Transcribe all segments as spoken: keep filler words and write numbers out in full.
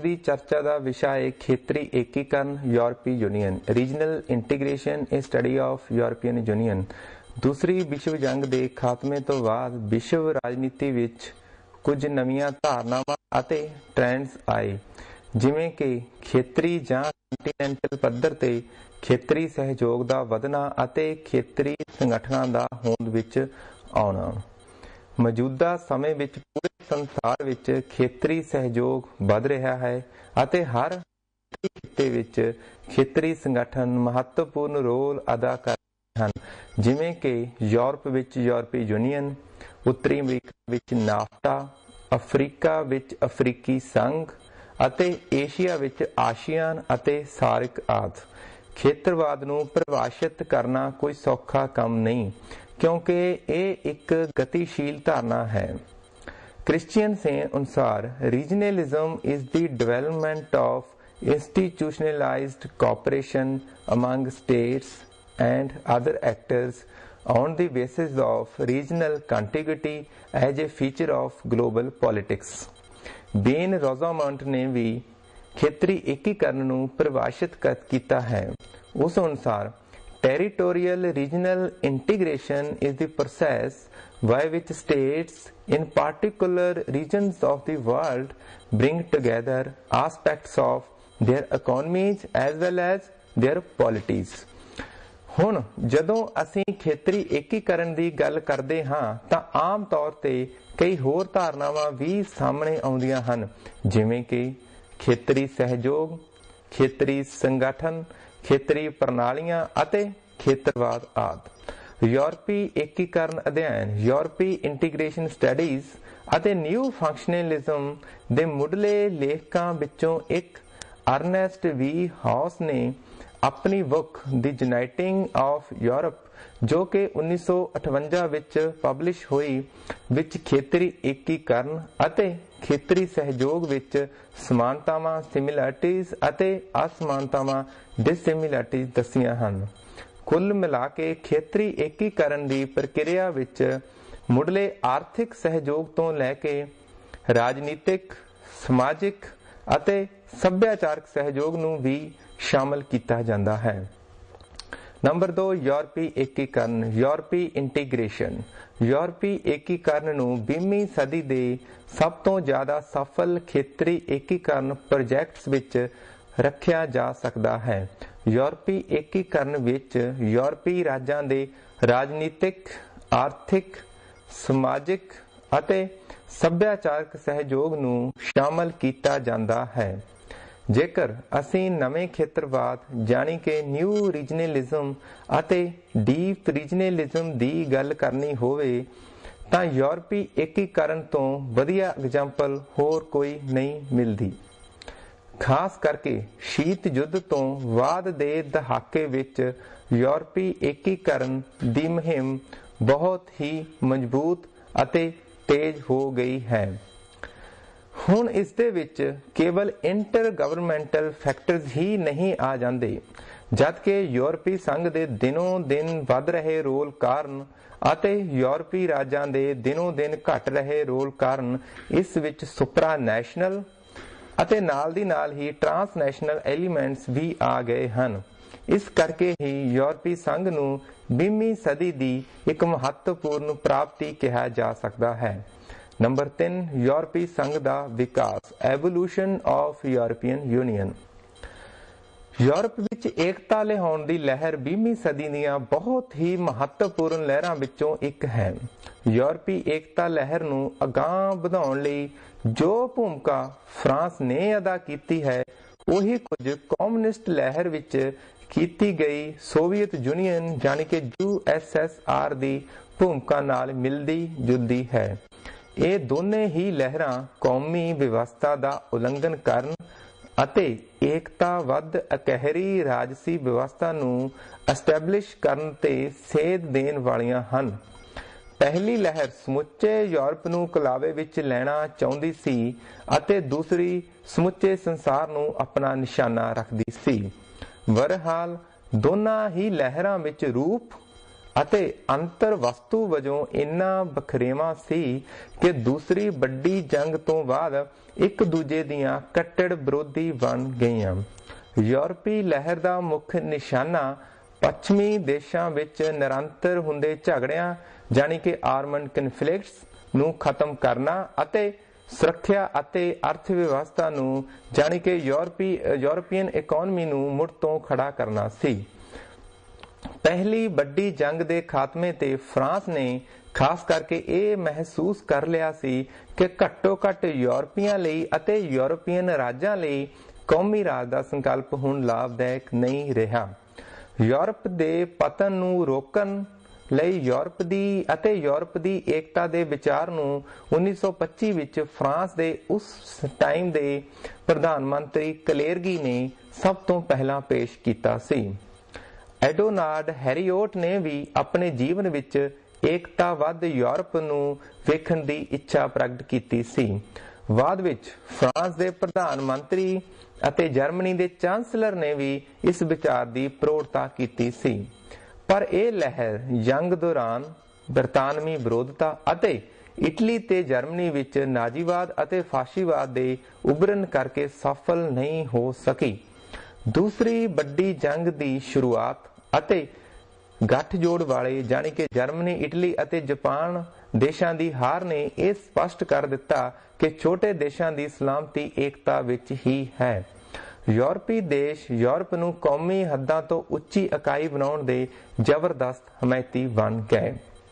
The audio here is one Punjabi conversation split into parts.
दी चर्चा का विषय है खेतरी एकीकरण यूरोपीय Union. Regional integration a study of European Union. दूसरी विश्व जंग के खात्मे तो बाद विश्व राजनीति विच कुछ नवीं धारनावां अते ट्रेंड्स आए, जिवें कि खेतरी जां कंटीनेंटल पद्धर ते खेतरी सहयोग का वधना अते खेतरी संगठनां दा होंद विच आउणा। मौजूदा समय विच पूरे संसार विच खेतरी सहयोग वध रहा है अते हर खित्ते विच खेतरी संगठन महत्वपूर्ण रोल अदा कर रहे हैं, जिवें कि यूरोप विच यूरोपीय यूनियन, उत्तरी अमरीका विच नाफ्टा, अफ्रीका विच अफ्रीकी संघ अते एशिया विच आशियान अते सार्क आदि। खेतरवाद नूं परिभाषित करना कोई सौखा काम नहीं, क्योंकि ये एक गतिशील धारणा है। क्रिश्चियन से अनुसार regionalism is the development of institutionalized cooperation among states and other actors on the basis of regional contiguity as a feature of global politics. Ben Rosamond ने भी खेतरी एकीकरण नूं परिभाषित किया है। उस अनुसार territorial regional integration is the process by which states in particular regions of the world bring together aspects of their economies as well as their polities। ਹੁਣ ਜਦੋਂ ਅਸੀਂ ਖੇਤਰੀ ਏਕੀਕਰਨ ਦੀ ਗੱਲ ਕਰਦੇ ਹਾਂ ਤਾਂ ਆਮ ਤੌਰ ਤੇ ਕਈ ਹੋਰ ਧਾਰਨਾਵਾਂ ਵੀ ਸਾਹਮਣੇ ਆਉਂਦੀਆਂ ਹਨ, ਜਿਵੇਂ ਕਿ ਖੇਤਰੀ ਸਹਿਯੋਗ, ਖੇਤਰੀ ਸੰਗਠਨ, ਖੇਤਰੀ ਪ੍ਰਣਾਲੀਆਂ ਅਤੇ ਖੇਤਰਵਾਦ ਆਦਿ। यूरोपी एकीकरण अध्ययन यूरोपी इंटीग्रेशन स्टडीज ਅਤੇ ਨਿਊ ਫੰਕਸ਼ਨਲਿਜ਼ਮ ਦੇ ਮੁੱਢਲੇ ਲੇਖਕਾਂ ਵਿੱਚੋਂ ਇੱਕ ਅਰਨੈਸਟ ਵੀ ਹਾਊਸ ਨੇ ਆਪਣੀ book the uniting of Europe, ਜੋ ਕਿ ਉੱਨੀ ਸੌ ਅਠਵੰਜਾ ਵਿੱਚ ਪਬਲਿਸ਼ ਹੋਈ, ਵਿੱਚ ਖੇਤਰੀ ਏਕੀਕਰਨ ਅਤੇ ਖੇਤਰੀ ਸਹਿਯੋਗ ਵਿੱਚ ਸਮਾਨਤਾਵਾਂ ਸਿਮਿਲੈਰਿਟੀਜ਼ ਅਤੇ ਅਸਮਾਨਤਾਵਾਂ ਡਿਸਸਿਮਿਲੈਰਿਟੀਜ਼ ਦੱਸੀਆਂ ਹਨ। ਕੁੱਲ ਮਿਲਾ ਕੇ ਖੇਤਰੀ ਏਕੀਕਰਨ ਦੀ ਪ੍ਰਕਿਰਿਆ ਵਿੱਚ ਮੁੱਢਲੇ ਆਰਥਿਕ ਸਹਿਯੋਗ ਤੋਂ ਲੈ ਕੇ ਰਾਜਨੀਤਿਕ, ਸਮਾਜਿਕ ਅਤੇ ਸੱਭਿਆਚਾਰਕ ਸਹਿਯੋਗ ਨੂੰ ਵੀ ਸ਼ਾਮਲ ਕੀਤਾ ਜਾਂਦਾ ਹੈ। ਨੰਬਰ ਦੋ, ਯੂਰਪੀ ਏਕੀਕਰਨ ਯੂਰਪੀ ਇੰਟੀਗ੍ਰੇਸ਼ਨ। ਯੂਰਪੀ ਏਕੀਕਰਨ ਨੂੰ ਵੀਹਵੀਂ ਸਦੀ ਦੇ ਸਭ ਤੋਂ ਜ਼ਿਆਦਾ ਸਫਲ ਖੇਤਰੀ ਏਕੀਕਰਨ ਪ੍ਰੋਜੈਕਟਸ ਵਿੱਚ ਰੱਖਿਆ ਜਾ ਸਕਦਾ ਹੈ। ਯੂਰਪੀ ਏਕੀਕਰਨ ਵਿੱਚ ਯੂਰਪੀ ਰਾਜਾਂ ਦੇ ਰਾਜਨੀਤਿਕ, ਆਰਥਿਕ, ਸਮਾਜਿਕ ਅਤੇ ਸੱਭਿਆਚਾਰਕ ਸਹਿਯੋਗ ਨੂੰ ਸ਼ਾਮਲ ਕੀਤਾ ਜਾਂਦਾ ਹੈ। ਜੇਕਰ ਅਸੀਂ ਨਵੇਂ ਖੇਤਰਵਾਦ ਜਾਣੀ ਕਿ ਨਿਊ ਰੀਜਨਲਿਜ਼ਮ ਅਤੇ ਡੀਪ ਰੀਜਨਲਿਜ਼ਮ ਦੀ ਗੱਲ ਕਰਨੀ ਹੋਵੇ ਤਾਂ ਯੂਰਪੀ ਏਕੀਕਰਨ ਤੋਂ ਵਧੀਆ ਐਗਜ਼ਾਮਪਲ ਹੋਰ ਕੋਈ ਨਹੀਂ ਮਿਲਦੀ। ਖਾਸ ਕਰਕੇ ਸ਼ੀਤ ਯੁੱਧ ਤੋਂ ਬਾਅਦ ਦੇ ਦਹਾਕੇ ਵਿੱਚ ਯੂਰਪੀ ਏਕੀਕਰਨ ਦੀ ਮੁਹਿੰਮ ਬਹੁਤ ਹੀ ਮਜ਼ਬੂਤ ਅਤੇ ਤੇਜ਼ ਹੋ ਗਈ ਹੈ। ਹੁਣ ਇਸ ਦੇ ਵਿੱਚ ਕੇਵਲ ਇੰਟਰ ਗਵਰਨਮੈਂਟਲ ਫੈਕਟਰਸ ਹੀ ਨਹੀਂ ਆ ਜਾਂਦੇ, ਜਦਕਿ ਯੂਰਪੀ ਸੰਘ ਦੇ ਦਿਨੋਂ ਦਿਨ ਵੱਧ ਰਹੇ ਰੋਲ ਕਾਰਨ ਅਤੇ ਯੂਰਪੀ ਰਾਜਾਂ ਦੇ ਦਿਨੋਂ ਦਿਨ ਘਟ ਰਹੇ ਰੋਲ ਕਾਰਨ ਇਸ ਵਿੱਚ ਸੁਪਰਾ ਨੈਸ਼ਨਲ ਅਤੇ ਨਾਲ ਦੀ ਨਾਲ ਹੀ ਟਰਾਂਸਨੈਸ਼ਨਲ ਐਲੀਮੈਂਟਸ ਵੀ ਆ ਗਏ ਹਨ। ਇਸ ਕਰਕੇ ਹੀ ਯੂਰਪੀ ਸੰਘ ਨੂੰ ਵੀਹਵੀਂ ਸਦੀ ਦੀ ਇੱਕ ਮਹੱਤਵਪੂਰਨ ਪ੍ਰਾਪਤੀ ਕਿਹਾ ਜਾ ਸਕਦਾ ਹੈ। ਨੰਬਰ ਤਿੰਨ, ਯੂਰਪੀ ਸੰਘ ਦਾ ਵਿਕਾਸ evolution of European Union. Europe ਵਿੱਚ ਏਕਤਾ ਲਿਆਉਣ ਦੀ ਲਹਿਰ ਵੀਹਵੀਂ ਸਦੀ ਦੀਆਂ ਬਹੁਤ ਹੀ ਮਹੱਤਵਪੂਰਨ ਲਹਿਰਾਂ ਵਿੱਚੋਂ ਇੱਕ ਹੈ। ਯੂਰਪੀ ਏਕਤਾ ਲਹਿਰ ਨੂੰ ਅਗਾਂਹ ਵਧਾਉਣ ਲਈ ਜੋ ਭੂਮਿਕਾ ਫਰਾਂਸ ਨੇ ਅਦਾ ਕੀਤੀ ਹੈ, ਉਹੀ ਕੁਝ ਕਮਿਊਨਿਸਟ ਲਹਿਰ ਵਿੱਚ ਕੀਤੀ ਗਈ ਸੋਵੀਅਤ ਯੂਨੀਅਨ ਯਾਨੀ ਕਿ ਯੂ ਐਸ ਐਸ ਆਰ ਦੀ ਭੂਮਿਕਾ ਨਾਲ ਮਿਲਦੀ ਜੁਲਦੀ ਹੈ। ਇਹ ਦੋਨੇ ਹੀ ਲਹਿਰਾਂ ਕੌਮੀ ਵਿਵਸਥਾ ਦਾ ਉਲੰਘਣ ਕਰਨ ਅਤੇ ਏਕਤਾਬੱਧ ਇਕਹਿਰੀ ਰਾਜਸੀ ਵਿਵਸਥਾ ਨੂੰ ਐਸਟੈਬਲਿਸ਼ ਕਰਨ ਤੇ ਸੇਧ ਦੇਣ ਵਾਲੀਆਂ ਹਨ। ਪਹਿਲੀ ਲਹਿਰ ਸਮੁੱਚੇ ਯੂਰਪ ਨੂੰ ਕਲਾਵੇ ਵਿੱਚ ਲੈਣਾ ਚਾਹੁੰਦੀ ਸੀ ਅਤੇ ਦੂਸਰੀ ਸਮੁੱਚੇ ਸੰਸਾਰ ਨੂੰ ਆਪਣਾ ਨਿਸ਼ਾਨਾ ਰੱਖਦੀ ਸੀ। ਬਹਰਹਾਲ ਦੋਨਾਂ ਹੀ ਲਹਿਰਾਂ ਵਿੱਚ ਰੂਪ ਅਤੇ ਅੰਤਰ ਵਸਤੂ ਵਜੋਂ ਇੰਨਾ ਵਖਰੇਵਾਂ ਸੀ ਕਿ ਦੂਸਰੀ ਵੱਡੀ ਜੰਗ ਤੋਂ ਬਾਅਦ ਇੱਕ ਦੂਜੇ ਦੀਆਂ ਕੱਟੜ ਵਿਰੋਧੀ ਬਣ ਗਈਆਂ। ਯੂਰਪੀ ਲਹਿਰ ਦਾ ਮੁੱਖ ਨਿਸ਼ਾਨਾ ਪੱਛਮੀ ਦੇਸ਼ਾਂ ਵਿੱਚ ਨਿਰੰਤਰ ਹੁੰਦੇ ਝਗੜਿਆਂ ਜਾਣੀ ਕਿ ਆਰਮਡ ਕਨਫਲਿਕਟਸ ਨੂੰ ਖਤਮ ਕਰਨਾ ਅਤੇ ਸੁਰੱਖਿਆ ਅਤੇ ਅਰਥ ਵਿਵਸਥਾ ਨੂੰ ਜਾਣੀ ਕਿ ਯੂਰਪੀ ਯੂਰਪੀਅਨ ਇਕੋਨਮੀ ਨੂੰ ਮੁੜ ਤੋਂ ਖੜਾ ਕਰਨਾ ਸੀ। ਪਹਿਲੀ ਵੱਡੀ ਜੰਗ ਦੇ ਖਾਤਮੇ ਤੇ ਫਰਾਂਸ ਨੇ ਖਾਸ ਕਰਕੇ ਇਹ ਮਹਿਸੂਸ ਕਰ ਲਿਆ ਸੀ ਕਿ ਘੱਟੋ ਘੱਟ ਯੂਰਪੀਆਂ ਲਈ ਅਤੇ ਯੂਰਪੀਅਨ ਰਾਜਾਂ ਲਈ ਕੌਮੀ ਰਾਜ ਦਾ ਸੰਕਲਪ ਹੁਣ ਲਾਭਦਾਇਕ ਨਹੀਂ ਰਿਹਾ। ਯੂਰਪ ਦੇ ਪਤਨ ਨੂੰ ਰੋਕਣ ਲਈ ਯੂਰਪ ਦੀ ਅਤੇ ਯੂਰਪ ਦੀ ਏਕਤਾ ਦੇ ਵਿਚਾਰ ਨੂੰ ਉੱਨੀ ਸੌ ਪੱਚੀ ਵਿੱਚ ਫਰਾਂਸ ਦੇ ਉਸ ਟਾਈਮ ਦੇ ਪ੍ਰਧਾਨ ਮੰਤਰੀ ਕਲੇਰਗੀ ਨੇ ਸਭ ਤੋਂ ਪਹਿਲਾਂ ਪੇਸ਼ ਕੀਤਾ ਸੀ। ਐਡੋਨਾਰਡ ਹੈਰੀਓਟ ਨੇ ਵੀ ਆਪਣੇ ਜੀਵਨ ਵਿੱਚ ਏਕਤਾਬੱਧ ਯੂਰਪ ਨੂੰ ਵੇਖਣ ਦੀ ਇੱਛਾ ਪ੍ਰਗਟ ਕੀਤੀ ਸੀ। ਬਾਅਦ ਵਿੱਚ ਫਰਾਂਸ ਦੇ ਪ੍ਰਧਾਨ ਮੰਤਰੀ ਅਤੇ ਜਰਮਨੀ ਦੇ ਚਾਂਸਲਰ ਨੇ ਵੀ ਇਸ ਵਿਚਾਰ ਦੀ ਪ੍ਰੋੜਤਾ ਕੀਤੀ ਸੀ। ਪਰ ਇਹ ਲਹਿਰ ਜੰਗ ਦੌਰਾਨ ਬਰਤਾਨਵੀ ਵਿਰੋਧਤਾ ਅਤੇ ਇਟਲੀ ਤੇ ਜਰਮਨੀ ਵਿੱਚ ਨਾਜ਼ੀਵਾਦ ਅਤੇ ਫਾਸ਼ੀਵਾਦ ਦੇ ਉਭਰਨ ਕਰਕੇ ਸਫਲ ਨਹੀਂ ਹੋ ਸਕੀ। ਦੂਸਰੀ ਵੱਡੀ ਜੰਗ ਦੀ ਸ਼ੁਰੂਆਤ ਅਤੇ ਗੱਠਜੋੜ ਵਾਲੇ ਜਾਣੀ ਕਿ ਜਰਮਨੀ, ਇਟਲੀ ਅਤੇ ਜਾਪਾਨ ਦੇਸ਼ਾਂ ਦੀ ਹਾਰ ਨੇ ਇਹ ਸਪਸ਼ਟ ਕਰ ਦਿੱਤਾ ਕਿ ਛੋਟੇ ਦੇਸ਼ਾਂ ਦੀ ਸਲਾਮਤੀ ਏਕਤਾ ਵਿੱਚ ਹੀ ਹੈ। ਯੂਰਪੀ ਦੇਸ਼ ਯੂਰਪ ਨੂੰ ਕੌਮੀ ਹੱਦਾਂ ਤੋਂ ਉੱਚੀ ਇਕਾਈ ਬਣਾਉਣ ਦੇ ਜ਼ਬਰਦਸਤ ਹਮਾਇਤੀ ਬਣ ਗਏ।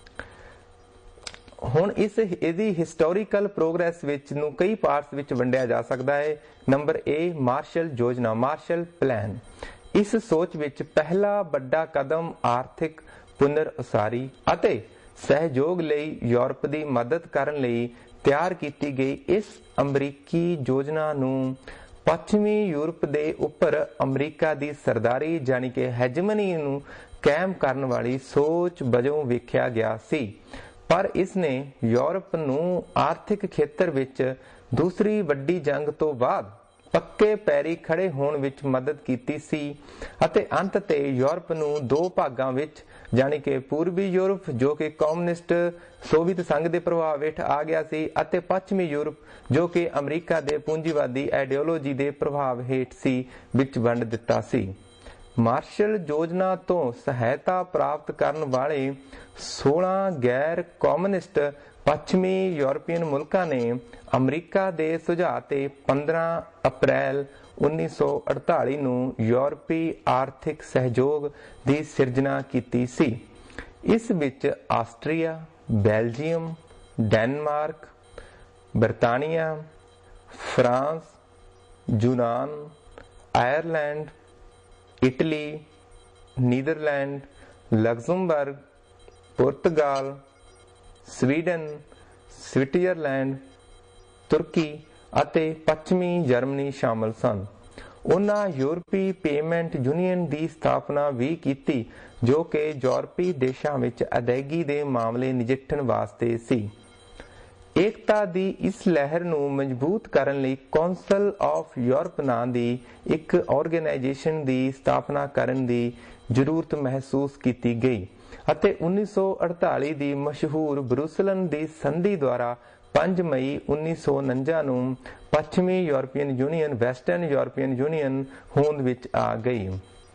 ਹੁਣ ਇਸ ਇਹਦੀ ਹਿਸਟੋਰੀਕਲ ਪ੍ਰੋਗਰੈਸ ਵਿੱਚ ਨੂੰ ਕਈ ਪਾਰਟਸ ਵਿੱਚ ਵੰਡਿਆ ਜਾ ਸਕਦਾ ਹੈ। ਨੰਬਰ ਏ ਮਾਰਸ਼ਲ ਯੋਜਨਾ, ਮਾਰਸ਼ਲ ਪਲਾਨ। ਇਸ ਸੋਚ ਵਿੱਚ ਪਹਿਲਾ ਵੱਡਾ ਕਦਮ ਆਰਥਿਕ ਪੁਨਰ ਉਸਾਰੀ ਅਤੇ ਸਹਿਯੋਗ ਲਈ ਯੂਰਪ ਦੀ ਮਦਦ ਕਰਨ ਲਈ ਤਿਆਰ ਕੀਤੀ ਗਈ ਇਸ ਅਮਰੀਕੀ ਯੋਜਨਾ ਨੂੰ ਪੱਛਮੀ ਯੂਰਪ ਦੇ ਉੱਪਰ ਅਮਰੀਕਾ ਦੀ ਸਰਦਾਰੀ ਜਾਣੀ ਕਿ ਹੈਜਮਨੀ ਨੂੰ ਕਾਇਮ ਕਰਨ ਵਾਲੀ ਸੋਚ ਵਜੋਂ ਵੇਖਿਆ ਗਿਆ ਸੀ। ਪਰ ਇਸ ਨੇ ਯੂਰਪ ਨੂੰ ਆਰਥਿਕ ਖੇਤਰ ਵਿੱਚ ਦੂਸਰੀ ਵੱਡੀ ਜੰਗ ਤੋਂ ਬਾਅਦ ਪੱਕੇ ਪੈਰੀ ਖੜੇ ਹੋਣ ਵਿੱਚ ਮਦਦ ਕੀਤੀ ਸੀ ਅਤੇ ਅੰਤ ਤੇ ਯੂਰਪ ਨੂੰ ਦੋ ਭਾਗਾਂ ਵਿੱਚ ਜਾਣੀ ਕਿ ਪੂਰਬੀ ਯੂਰਪ ਜੋ ਕਿ ਕਮਿਊਨਿਸਟ ਸੋਵੀਅਤ ਸੰਘ ਦੇ ਪ੍ਰਭਾਵ ਹੇਠ ਆ ਗਿਆ ਸੀ ਅਤੇ ਪੱਛਮੀ ਯੂਰਪ ਜੋ ਕਿ ਅਮਰੀਕਾ ਦੇ ਪੂੰਜੀਵਾਦੀ ਆਈਡੀਓਲੋਜੀ ਦੇ ਪ੍ਰਭਾਵ ਹੇਠ ਸੀ ਵਿੱਚ ਵੰਡ ਦਿੱਤਾ ਸੀ। ਮਾਰਸ਼ਲ ਯੋਜਨਾ ਤੋਂ ਸਹਾਇਤਾ ਪ੍ਰਾਪਤ ਕਰਨ ਵਾਲੇ ਸੋਲਾਂ ਗੈਰ ਕਮਿਊਨਿਸਟ ਪੱਛਮੀ ਯੂਰਪੀਅਨ ਮੁਲਕਾਂ ਨੇ ਅਮਰੀਕਾ ਦੇ ਸੁਝਾਅ ਤੇ ਪੰਦਰਾਂ ਅਪ੍ਰੈਲ ਉੱਨੀ ਸੌ ਅੜਤਾਲੀ ਨੂੰ ਯੂਰਪੀ ਆਰਥਿਕ ਸਹਿਯੋਗ ਦੀ ਸਿਰਜਣਾ ਕੀਤੀ ਸੀ। ਇਸ ਵਿੱਚ ਆਸਟਰੀਆ, ਬੈਲਜੀਅਮ, ਡੈਨਮਾਰਕ, ਬਰਤਾਨੀਆ, ਫਰਾਂਸ, ਯੂਨਾਨ, ਆਇਰਲੈਂਡ, ਇਟਲੀ, ਨੀਦਰਲੈਂਡ, ਲਗਜ਼ਮਬਰਗ, ਪੁਰਤਗਾਲ, ਸਵੀਡਨ, ਸਵਿਟਜ਼ਰਲੈਂਡ, ਤੁਰਕੀ ਅਤੇ ਪੱਛਮੀ ਜਰਮਨੀ ਸ਼ਾਮਲ ਸਨ। ਉਹਨਾਂ ਯੂਰਪੀ ਪੇਮੈਂਟ ਯੂਨੀਅਨ ਦੀ ਸਥਾਪਨਾ ਵੀ ਕੀਤੀ ਜੋ ਕਿ ਯੂਰਪੀ ਦੇਸ਼ਾਂ ਵਿੱਚ ਅਦਾਇਗੀ ਦੇ ਮਾਮਲੇ ਨਜਿੱਠਣ ਵਾਸਤੇ ਸੀ। ਏਕਤਾ ਦੀ ਇਸ ਲਹਿਰ ਨੂੰ ਮਜ਼ਬੂਤ ਕਰਨ ਲਈ ਕੌਂਸਲ ਆਫ ਯੂਰਪ ਨਾਂ ਦੀ ਇੱਕ ਆਰਗੇਨਾਈਜੇਸ਼ਨ ਦੀ ਸਥਾਪਨਾ ਕਰਨ ਦੀ ਜ਼ਰੂਰਤ ਮਹਿਸੂਸ ਕੀਤੀ ਗਈ ਅਤੇ ਉੱਨੀ ਸੌ ਅੜਤਾਲੀ ਦੀ ਮਸ਼ਹੂਰ ਬਰੁਸਲਨ ਦੀ ਸੰਧੀ ਦੁਆਰਾ ਪੰਜ ਮਈ ਉੱਨੀ ਸੌ ਉਨੰਜਾ ਨੂੰ ਪੱਛਮੀ European Union Western European Union ਹੋਂਦ ਵਿੱਚ ਆ ਗਈ।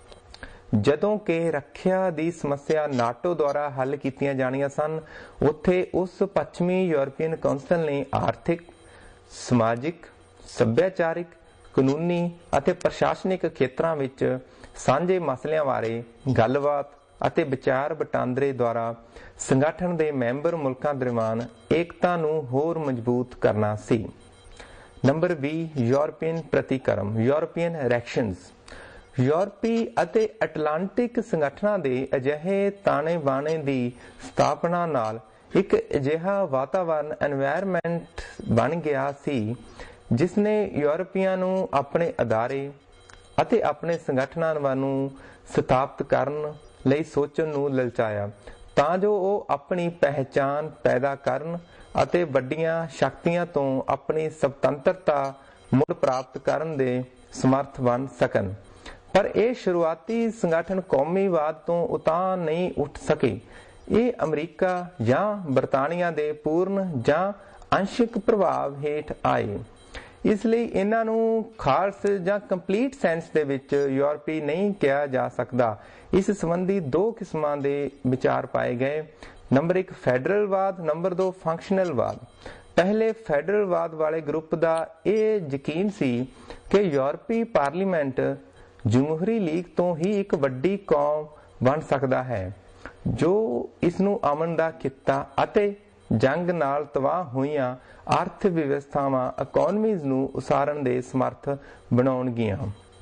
ਜਦੋਂ ਕਿ ਰੱਖਿਆ ਦੀ ਸਮੱਸਿਆ ਨਾਟੋ ਦੁਆਰਾ ਹੱਲ ਕੀਤੀਆਂ ਜਾਣੀਆਂ ਸਨ, ਉੱਥੇ ਉਸ ਪੱਛਮੀ ਯੂਰਪੀਅਨ ਕੌਂਸਲ ਨੇ ਆਰਥਿਕ, ਸਮਾਜਿਕ, ਸੱਭਿਆਚਾਰਿਕ, ਕਾਨੂੰਨੀ ਅਤੇ ਪ੍ਰਸ਼ਾਸਨਿਕ ਖੇਤਰਾਂ ਵਿੱਚ ਸਾਂਝੇ ਮਸਲਿਆਂ ਬਾਰੇ ਗੱਲਬਾਤ ਅਤੇ ਵਿਚਾਰ ਵਟਾਂਦਰੇ ਦੁਆਰਾ ਸੰਗਠਨ ਦੇ ਮੈਂਬਰ ਮੁਲਕਾਂ ਦਰਮਿਆਨ ਏਕਤਾ ਨੂੰ ਹੋਰ ਮਜ਼ਬੂਤ ਕਰਨਾ ਸੀ। ਨੰਬਰ ਵੀਹ ਯੂਰਪੀਅਨ ਪ੍ਰਤੀਕਰਮ, ਯੂਰਪੀਅਨ ਰਿਐਕਸ਼ਨਸ। ਯੂਰਪੀ ਅਤੇ ਅਟਲਾਂਟਿਕ ਸੰਗਠਨਾਂ ਦੇ ਅਜਿਹੇ ਤਾਣੇ ਬਾਣੇ ਦੀ ਸਥਾਪਨਾ ਨਾਲ ਇੱਕ ਅਜਿਹਾ ਵਾਤਾਵਰਨ ਐਨਵਾਇਰਨਮੈਂਟ ਬਣ ਗਿਆ ਸੀ ਜਿਸ ਨੇ ਯੂਰਪੀਆਂ ਨੂੰ ਆਪਣੇ ਅਦਾਰੇ ਅਤੇ ਆਪਣੇ ਸੰਗਠਨਾਂ ਨੂੰ ਸਥਾਪਿਤ ਕਰਨ ਲਈ ਸੋਚਣ ਨੂੰ ਲਲਚਾਇਆ ਤਾਂ ਜੋ ਉਹ ਆਪਣੀ ਪਹਿਚਾਣ ਪੈਦਾ ਕਰਨ ਅਤੇ ਵੱਡੀਆਂ ਸ਼ਕਤੀਆਂ ਤੋਂ ਆਪਣੀ ਸੁਤੰਤਰਤਾ ਮੁੜ ਪ੍ਰਾਪਤ ਕਰਨ ਦੇ ਸਮਰਥ ਬਣ ਸਕਣ। पर यह शुरुआती संगठन कौमीवाद तो उतां नहीं उठ सके। ये अमरीका या बरतानिया दे पूर्ण या अंशिक प्रभाव हेठ आए, इसलिए इन्हां नूं खास या कंप्लीट सेंस दे विच यूरोपी नहीं कहा जा सकता। इस संबंधी दो किस्मां दे विचार पाए गए। नंबर एक फैडरलवाद, नंबर दो फंक्शनलवाद। पहले फैडरलवाद वाले ग्रुप का यह यकीन सी कि यूरोपी पार्लीमेंट जमहूरी लीग तो ही एक वड्डी कौम बन सकता है जो इसनूं अमन दा किता अते जंग नाल तबाह होईयां अर्थ व्यवस्थावां इकोनॉमीज़ नूं उसारण दे समर्थ बनाउणगियां।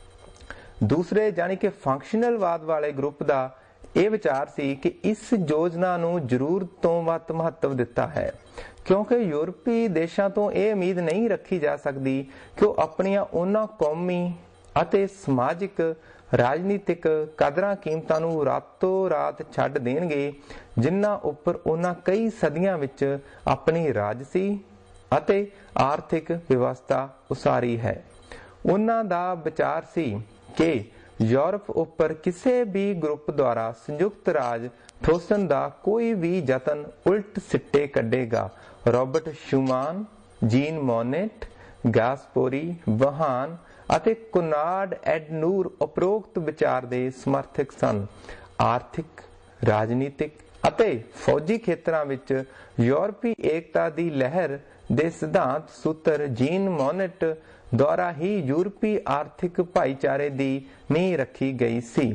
दूसरे यानी कि फंक्शनलवाद वाले ग्रुप का यह विचार सी कि इस योजना नूं जरूरत तो वध महत्व दिता है, क्योंकि यूरोपी देशों तो यह उम्मीद नहीं रखी जा सकती कि वह अपनियां उन्हां कौमी ਅਤੇ ਸਮਾਜਿਕ ਰਾਜਨੀਤਿਕ ਕਦਰਾਂ ਕੀਮਤਾਂ ਨੂੰ ਰਾਤੋਂ ਰਾਤ ਛੱਡ ਦੇਣਗੇ ਜਿਨ੍ਹਾਂ ਉੱਪਰ ਉਹਨਾਂ ਕਈ ਸਦੀਆਂ ਵਿੱਚ ਆਪਣੀ ਰਾਜਸੀ ਅਤੇ ਆਰਥਿਕ ਵਿਵਸਥਾ ਉਸਾਰੀ ਹੈ। ਉਹਨਾਂ ਦਾ ਵਿਚਾਰ ਸੀ ਕਿ यूरोप उपर किसी भी ग्रुप द्वारा संयुक्त राज ठोसन का कोई भी यतन उल्ट सिट्टे कढ़ेगा। Robert Schuman, Jean Monnet, Gasperi, वहान ਅਤੇ कोनार्ड एडनूर उपरोक्त विचार ਦੇ ਸਮਰਥਕ ਸਨ। ਆਰਥਿਕ, ਰਾਜਨੀਤਿਕ ਅਤੇ ਫੌਜੀ ਖੇਤਰਾਂ ਵਿੱਚ ਯੂਰਪੀ ਏਕਤਾ ਦੀ ਲਹਿਰ ਦੇ ਸਿਧਾਂਤ ਸੂਤਰ ਜੀਨ ਮੋਨੇਟ ਦੁਆਰਾ ਹੀ ਯੂਰਪੀ ਆਰਥਿਕ ਭਾਈਚਾਰੇ ਦੀ ਨੀਂਹ ਰੱਖੀ ਗਈ ਸੀ।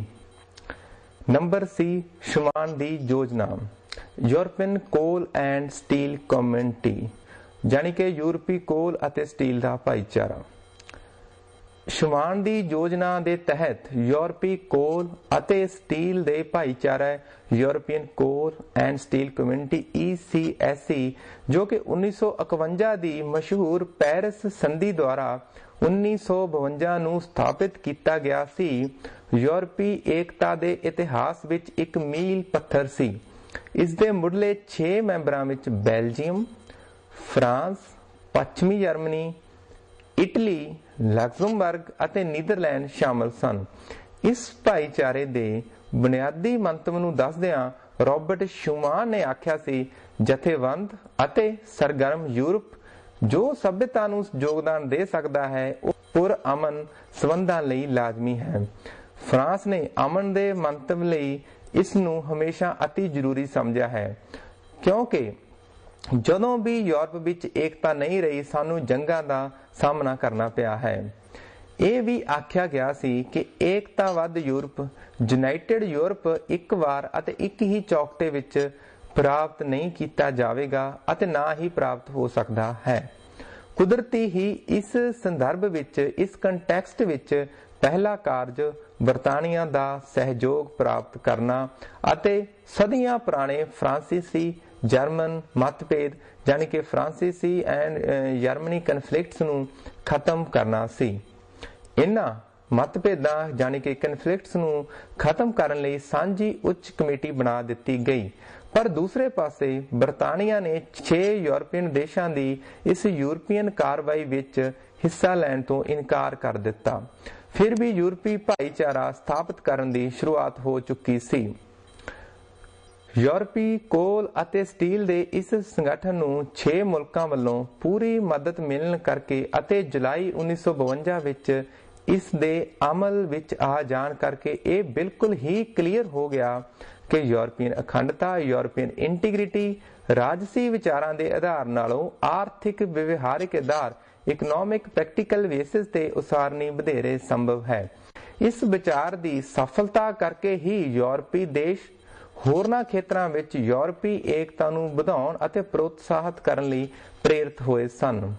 ਨੰਬਰ ਸੀ ਸ਼ੁਮਾਨ ਦੀ ਯੋਜਨਾ, European coal and steel community, ਜਾਣੀ ਕਿ ਯੂਰਪੀ ਕੋਲ ਅਤੇ ਸਟੀਲ ਦਾ ਭਾਈਚਾਰਾ। ਸ਼ੁਮਾਨ ਦੀ ਯੋਜਨਾ ਦੇ ਤਹਿਤ ਯੂਰਪੀ ਕੋਲ ਅਤੇ ਸਟੀਲ ਦੇ ਭਾਈਚਾਰਾ European coal and steel community E C S E ਜੋ ਕਿ ਉੱਨੀ ਸੌ ਇਕਵੰਜਾ ਦੀ ਮਸ਼ਹੂਰ ਪੈਰਿਸ ਸੰਧੀ ਦੁਆਰਾ ਉੱਨੀ ਸੌ ਬਵੰਜਾ ਨੂੰ ਸਥਾਪਿਤ ਕੀਤਾ ਗਿਆ ਸੀ, ਯੂਰਪੀ ਏਕਤਾ ਦੇ ਇਤਿਹਾਸ ਵਿੱਚ ਇੱਕ ਮੀਲ ਪੱਥਰ ਸੀ। ਇਸ ਦੇ ਮੁੱਢਲੇ ਛੇ ਮੈਂਬਰਾਂ ਵਿੱਚ ਬੈਲਜੀਅਮ, ਫਰਾਂਸ, ਪੱਛਮੀ ਜਰਮਨੀ, ਇਟਲੀ, ਲਗਜ਼ਮਬਰਗ ਅਤੇ ਨੀਦਰਲੈਂਡ ਸ਼ਾਮਲ ਸਨ। ਇਸ ਭਾਈਚਾਰੇ ਦੇ ਬੁਨਿਆਦੀ ਮੰਤਵ ਨੂੰ ਦੱਸਦਿਆਂ ਰੌਬਰਟ ਸ਼ੂਮਾਨ ਨੇ ਆਖਿਆ ਸੀ, ਜਥੇਬੰਦ ਅਤੇ ਸਰਗਰਮ ਯੂਰਪ ਜੋ ਸਭਿਅਤਾ ਨੂੰ ਯੋਗਦਾਨ ਦੇ ਸਕਦਾ ਹੈ ਉਹ ਪੁਰ ਅਮਨ ਸੰਬੰਧਾਂ ਲਈ ਲਾਜ਼ਮੀ ਹੈ। ਫਰਾਂਸ ਨੇ ਅਮਨ ਦੇ ਮੰਤਵ ਲਈ ਇਸ ਨੂੰ ਹਮੇਸ਼ਾ ਅਤੀ ਜ਼ਰੂਰੀ ਸਮਝਿਆ ਹੈ, ਕਿਉਂਕਿ ਜਦੋਂ ਵੀ ਯੂਰਪ ਵਿੱਚ ਏਕਤਾ ਨਹੀਂ ਰਹੀ ਸਾਨੂੰ ਜੰਗਾਂ ਦਾ ਸਾਹਮਣਾ ਕਰਨਾ ਪਿਆ ਹੈ। ਇਹ ਵੀ ਆਖਿਆ ਗਿਆ ਸੀ ਕਿ ਏਕਤਾਬੱਧ ਯੂਰਪ, ਯੂਨਾਈਟਿਡ ਯੂਰਪ ਇੱਕ ਵਾਰ ਅਤੇ ਇੱਕ ਹੀ ਚੌਕਟੇ ਵਿੱਚ ਪ੍ਰਾਪਤ ਨਹੀਂ ਕੀਤਾ ਜਾਵੇਗਾ ਅਤੇ ਨਾ ਹੀ ਪ੍ਰਾਪਤ ਹੋ ਸਕਦਾ ਹੈ। ਕੁਦਰਤੀ ਹੀ ਇਸ ਸੰਦਰਭ ਵਿੱਚ, ਇਸ ਕੰਟੈਕਸਟ ਵਿੱਚ ਪਹਿਲਾ ਕਾਰਜ ਬਰਤਾਨੀਆ ਦਾ ਸਹਿਯੋਗ ਪ੍ਰਾਪਤ ਕਰਨਾ ਅਤੇ ਸਦੀਆਂ ਪੁਰਾਣੇ ਫਰਾਂਸੀਸੀ ਜਰਮਨ मतभेद यानी कि फ्रांसीसी एंड जर्मनी कन्फ्लिक्ट्स ਨੂੰ ਖਤਮ ਕਰਨਾ ਸੀ। ਇਹਨਾਂ मतभेदां यानी कि कन्फ्लिक्ट्स ਨੂੰ ਖਤਮ ਕਰਨ ਲਈ ਸਾਂਝੀ ਉੱਚ ਕਮੇਟੀ ਬਣਾ ਦਿੱਤੀ ਗਈ। ਪਰ ਦੂਸਰੇ ਪਾਸੇ ਬਰਤਾਨੀਆ ਨੇ ਛੇ ਯੂਰਪੀਅਨ ਦੇਸ਼ਾਂ ਦੀ ਇਸ ਯੂਰਪੀਅਨ ਕਾਰਵਾਈ ਵਿੱਚ ਹਿੱਸਾ ਲੈਣ ਤੋਂ ਇਨਕਾਰ ਕਰ ਦਿੱਤਾ। ਫਿਰ ਵੀ ਯੂਰਪੀ ਭਾਈਚਾਰਾ ਸਥਾਪਿਤ ਕਰਨ ਦੀ ਸ਼ੁਰੂਆਤ ਹੋ ਚੁੱਕੀ ਸੀ। ਯੂਰਪੀ ਕੋਲ ਅਤੇ ਸਟੀਲ ਦੇ ਇਸ ਸੰਗਠਨ ਨੂੰ ਛੇ ਮੁਲਕਾਂ ਵੱਲੋਂ ਪੂਰੀ ਮਦਦ ਮਿਲਣ ਕਰਕੇ ਅਤੇ ਜੁਲਾਈ ਉੱਨੀ ਸੌ ਬਵੰਜਾ ਵਿੱਚ ਇਸ ਦੇ ਅਮਲ ਵਿੱਚ ਆ ਜਾਣ ਕਰਕੇ ਇਹ ਬਿਲਕੁਲ ਹੀ ਕਲੀਅਰ ਹੋ ਗਿਆ ਕਿ ਯੂਰਪੀਅਨ ਅਖੰਡਤਾ, ਯੂਰਪੀਅਨ ਇੰਟੀਗ੍ਰਿਟੀ ਰਾਜਸੀ ਵਿਚਾਰਾਂ ਦੇ ਆਧਾਰ ਨਾਲੋਂ ਆਰਥਿਕ ਵਿਵਹਾਰਿਕ ਆਧਾਰ ਇਕਨੋਮਿਕ ਪ੍ਰੈਕਟੀਕਲ ਬੇਸਿਸ ਤੇ ਉਸਾਰਨੀ ਵਧੇਰੇ ਸੰਭਵ ਹੈ। ਇਸ ਵਿਚਾਰ ਦੀ ਸਫਲਤਾ ਕਰਕੇ ਹੀ ਯੂਰਪੀ ਦੇਸ਼ ਹੋਰਨਾਂ ਖੇਤਰਾਂ ਵਿੱਚ ਯੂਰਪੀ ਏਕਤਾ ਨੂੰ ਵਧਾਉਣ ਅਤੇ ਪ੍ਰੋਤਸਾਹਿਤ ਕਰਨ ਲਈ ਪ੍ਰੇਰਿਤ ਹੋਏ ਸਨ।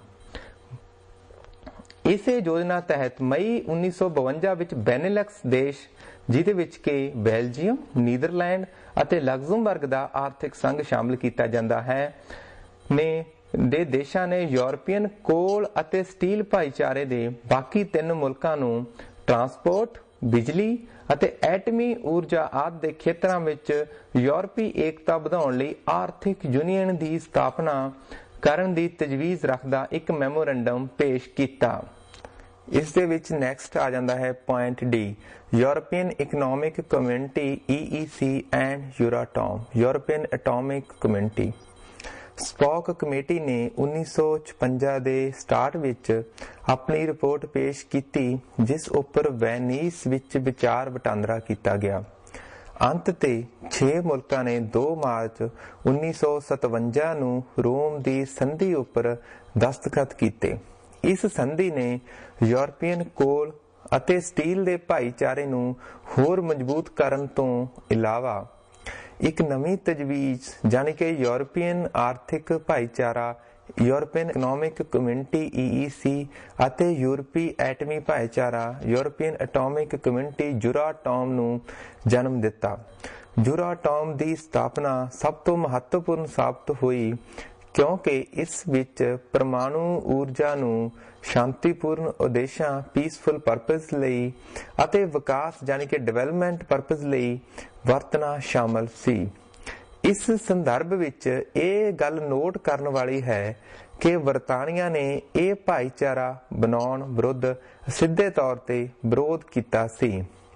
ਇਸੇ ਯੋਜਨਾ ਤਹਿਤ ਮਈ ਉੱਨੀ ਸੌ ਬਵੰਜਾ ਵਿੱਚ ਬੈਨੇਲਕਸ ਦੇਸ਼, ਜਿਹਦੇ ਵਿੱਚ ਕਿ ਬੈਲਜੀਅਮ, ਨੀਦਰਲੈਂਡ ਅਤੇ ਲਗਜ਼ਮਬਰਗ ਦਾ ਆਰਥਿਕ ਸੰਘ ਸ਼ਾਮਲ ਕੀਤਾ ਜਾਂਦਾ ਹੈ, ਨੇ ਦੇ ਦੇਸ਼ਾਂ ਨੇ ਯੂਰਪੀਅਨ ਕੋਲ ਅਤੇ ਸਟੀਲ ਭਾਈਚਾਰੇ ਦੇ ਬਾਕੀ ਤਿੰਨ ਮੁਲਕਾਂ ਨੂੰ ਟਰਾਂਸਪੋਰਟ, ਬਿਜਲੀ ਅਤੇ ਐਟਮੀ ਊਰਜਾ ਆਦਿ ਦੇ ਖੇਤਰਾਂ ਵਿੱਚ ਯੂਰਪੀ ਏਕਤਾ ਵਧਾਉਣ ਲਈ ਆਰਥਿਕ ਯੂਨੀਅਨ ਦੀ ਸਥਾਪਨਾ ਕਰਨ ਦੀ ਤਜਵੀਜ਼ ਰੱਖਦਾ ਇੱਕ ਮੈਮੋਰੰਡਮ ਪੇਸ਼ ਕੀਤਾ। ਇਸ ਦੇ ਵਿੱਚ ਨੈਕਸਟ ਆ ਜਾਂਦਾ ਹੈ point D, European economic community E E C and Euratom, European atomic community. Spaak committee ਨੇ ਉੱਨੀ ਸੌ ਛਪੰਜਾ ਦੇ ਸਟਾਰਟ ਵਿੱਚ ਆਪਣੀ ਰਿਪੋਰਟ ਪੇਸ਼ ਕੀਤੀ, ਜਿਸ ਉੱਪਰ ਵੈਨੀਸ ਵਿੱਚ ਵਿਚਾਰ ਵਟਾਂਦਰਾ ਕੀਤਾ ਗਿਆ। ਅੰਤ ਤੇ ਛੇ ਮੁਲਕਾਂ ਨੇ ਦੋ ਮਾਰਚ ਉੱਨੀ ਸੌ ਸਤਵੰਜਾ ਨੂੰ ਰੋਮ ਦੀ ਸੰਧੀ ਉੱਪਰ ਦਸਤਖਤ ਕੀਤੇ। ਇਸ ਸੰਧੀ ਨੇ ਯੂਰਪੀਅਨ ਕੋਲ ਅਤੇ ਸਟੀਲ ਦੇ ਭਾਈਚਾਰੇ ਨੂੰ ਹੋਰ ਮਜ਼ਬੂਤ ਕਰਨ ਤੋਂ ਇਲਾਵਾ ਇੱਕ ਨਵੀਂ ਤਜਵੀਜ਼ ਯਾਨੀ ਕਿ ਯੂਰਪੀਅਨ ਆਰਥਿਕ ਭਾਈਚਾਰਾ European economic community E E C ਅਤੇ ਯੂਰਪੀ ਐਟਮੀ ਭਾਈਚਾਰਾ ਯੂਰਪੀਅਨ ਐਟੋਮਿਕ ਕਮਿਊਨਿਟੀ ਯੂਰਾਟੋਮ ਨੂੰ ਜਨਮ ਦਿੱਤਾ। ਯੂਰਾਟੋਮ ਦੀ ਸਥਾਪਨਾ ਸਭ ਤੋਂ ਮਹੱਤਵਪੂਰਨ ਸਾਬਤ ਹੋਈ ਕਿਉਂਕਿ ਇਸ ਵਿੱਚ ਪਰਮਾਣੂ ਊਰਜਾ ਨੂੰ ਸ਼ਾਂਤੀਪੂਰਨ ਉਦੇਸ਼ਾਂ ਪੀਸਫੁਲ ਪਰਪਸ ਲਈ ਅਤੇ ਵਿਕਾਸ ਯਾਨੀ ਕਿ ਡਿਵੈਲਪਮੈਂਟ ਪਰਪਸ ਲਈ ਵਰਤਣਾ ਸ਼ਾਮਲ ਸੀ। ਇਸ ਸੰਦਰਭ ਵਿੱਚ ਇਹ ਗੱਲ ਨੋਟ ਕਰਨ ਵਾਲੀ ਹੈ ਕਿ ਬਰਤਾਨੀਆ ਨੇ ਇਹ ਭਾਈਚਾਰਾ ਬਣਾਉਣ ਵਿਰੁੱਧ ਸਿੱਧੇ ਤੌਰ ਤੇ ਵਿਰੋਧ ਕੀਤਾ ਸੀ।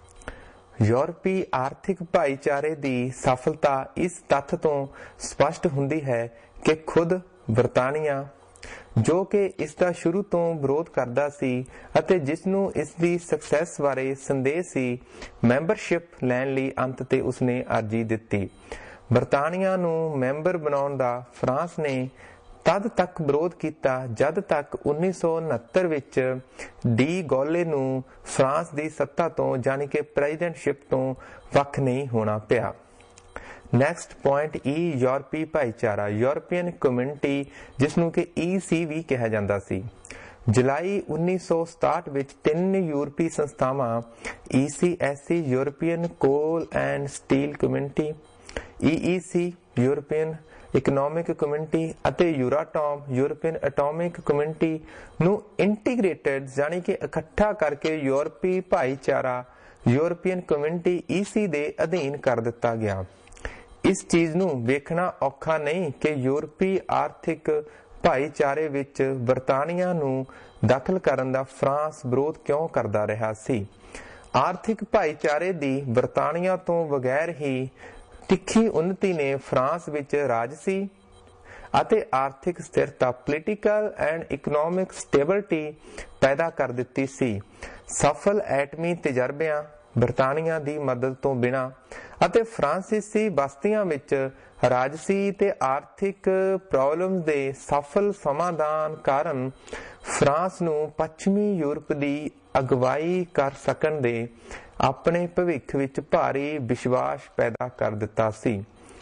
ਯੂਰਪੀ ਆਰਥਿਕ ਭਾਈਚਾਰੇ ਦੀ ਸਫਲਤਾ ਇਸ ਤੱਥ ਤੋਂ ਸਪਸ਼ਟ ਹੁੰਦੀ ਹੈ ਕਿ ਖੁਦ ਬਰਤਾਨੀਆ, ਜੋ ਕਿ ਇਸ ਦਾ ਸ਼ੁਰੂ ਤੋਂ ਵਿਰੋਧ ਕਰਦਾ ਸੀ ਅਤੇ ਜਿਸ ਨੂੰ ਇਸ ਦੀ ਸਕਸੈਸ ਬਾਰੇ ਸੰਦੇਹ ਸੀ, ਮੈਂਬਰਸ਼ਿਪ ਲੈਣ ਲਈ ਅੰਤ ਤੇ ਉਸਨੇ ਅਰਜ਼ੀ ਦਿੱਤੀ। ਬਰਤਾਨੀਆ ਨੂੰ ਮੈਂਬਰ ਬਣਾਉਣ ਦਾ ਫਰਾਂਸ ਨੇ ਤਦ ਤੱਕ ਵਿਰੋਧ ਕੀਤਾ ਜਦ ਤੱਕ ਉੱਨੀ ਸੌ ਉਨੱਤਰ ਵਿੱਚ ਡੀ ਗੌਲੇ ਨੂੰ ਫਰਾਂਸ ਦੀ ਸੱਤਾ ਤੋਂ ਯਾਨੀ ਕਿ ਪ੍ਰੈਜ਼ੀਡੈਂਟਸ਼ਿਪ ਤੋਂ ਵੱਖ ਨਹੀਂ ਹੋਣਾ ਪਿਆ। ਨੈਕਸਟ ਪੁਆਇੰਟ ਈ, ਯੂਰਪੀ ਭਾਈਚਾਰਾ ਯੂਰਪੀਅਨ ਕਮਿਊਨਿਟੀ, ਜਿਸ ਨੂੰ ਕਿ E C ਵੀ ਕਿਹਾ ਜਾਂਦਾ ਸੀ। ਜੁਲਾਈ ਉੱਨੀ ਸੌ ਸਤਾਹਠ ਵਿੱਚ ਤਿੰਨ ਯੂਰਪੀ ਸੰਸਥਾਵਾਂ E C S C European coal and steel community, E E C European economic community ਅਤੇ ਯੂਰਾਟੋਮ ਯੂਰਪੀਅਨ ਐਟੋਮਿਕ ਕਮਿਊਨਿਟੀ ਨੂੰ ਇੰਟੀਗ੍ਰੇਟਡ ਯਾਨੀ ਕਿ ਇਕੱਠਾ ਕਰਕੇ ਯੂਰਪੀ ਭਾਈਚਾਰਾ ਯੂਰਪੀਅਨ ਕਮਿਊਨਿਟੀ E C ਦੇ ਅਧੀਨ ਕਰ ਦਿੱਤਾ ਗਿਆ। ਇਸ ਚੀਜ਼ ਨੂੰ ਵੇਖਣਾ ਔਖਾ ਨਹੀਂ ਕਿ ਯੂਰਪੀ ਆਰਥਿਕ ਭਾਈਚਾਰੇ ਵਿੱਚ ਬਰਤਾਨੀਆ ਨੂੰ ਦਾਖਲ ਕਰਨ ਦਾ ਫਰਾਂਸ ਵਿਰੋਧ ਕਿਉਂ ਕਰਦਾ ਰਿਹਾ ਸੀ। ਆਰਥਿਕ ਭਾਈਚਾਰੇ ਦੀ ਬਰਤਾਨੀਆ ਤੋਂ ਬਗੈਰ ਹੀ ਤਿੱਖੀ ਉન્નਤੀ ਨੇ ਫਰਾਂਸ ਵਿੱਚ ਰਾਜਸੀ ਅਤੇ ਆਰਥਿਕ ਸਥਿਰਤਾ ਪੋਲੀਟੀਕਲ ਐਂਡ ਇਕਨੋਮਿਕ ਸਟੇਬਿਲਿਟੀ ਪੈਦਾ ਕਰ ਦਿੱਤੀ ਸੀ। ਸਫਲ ਐਟਮੀ ਤਜਰਬਿਆਂ, ਬਰਤਾਨੀਆ ਦੀ ਮਦਦ ਤੋਂ ਬਿਨਾਂ ਅਤੇ ਫਰਾਂਸੀਸੀ ਬਸਤੀਆਂ ਵਿੱਚ ਰਾਜਸੀ ਤੇ ਆਰਥਿਕ ਪ੍ਰੋਬਲਮਸ ਦੇ ਸਫਲ ਸਮਾਧਾਨ ਕਾਰਨ ਫਰਾਂਸ ਨੂੰ ਪੱਛਮੀ ਯੂਰਪ ਦੀ ਅਗਵਾਈ ਕਰ ਸਕਣ ਦੇ ਆਪਣੇ ਭਵਿੱਖ ਵਿੱਚ ਭਾਰੀ ਵਿਸ਼ਵਾਸ ਪੈਦਾ ਕਰ ਦਿੱਤਾ ਸੀ।